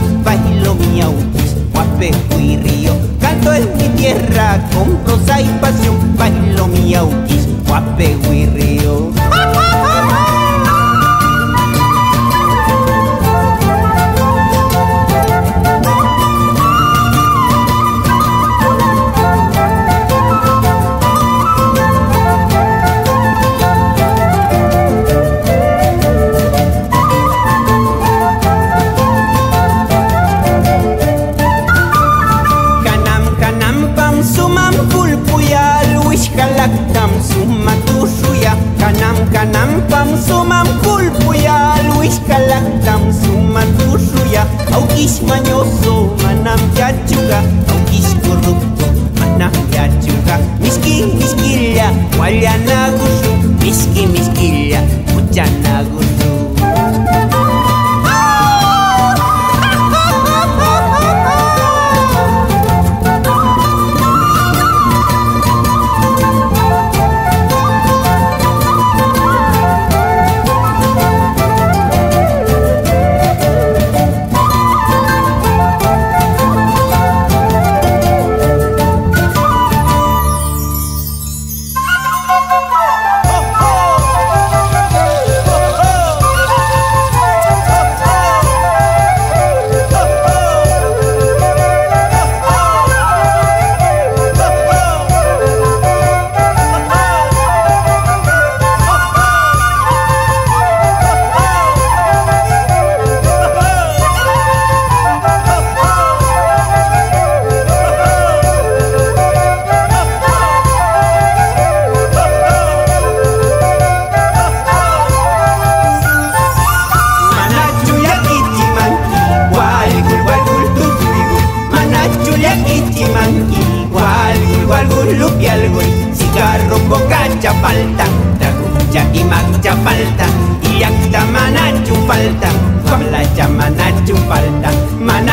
bailo mi autis, guapejo y río. Canto en mi tierra con prosa y pasión, bailo mi autis, guapejo y río. Kalaktam summa tushuya, kanam pam sumam kulpuya, Luis kalaktam summa tushuya, aukis mañoso manam yachuga, aukis corrupto manam yachuga, miskilla, guayanagusu, miskilla, muchanagusu. Cigarro, bocacha, falta, tragucha y mancha falta, y acta manachu falta, guablacha manachu falta,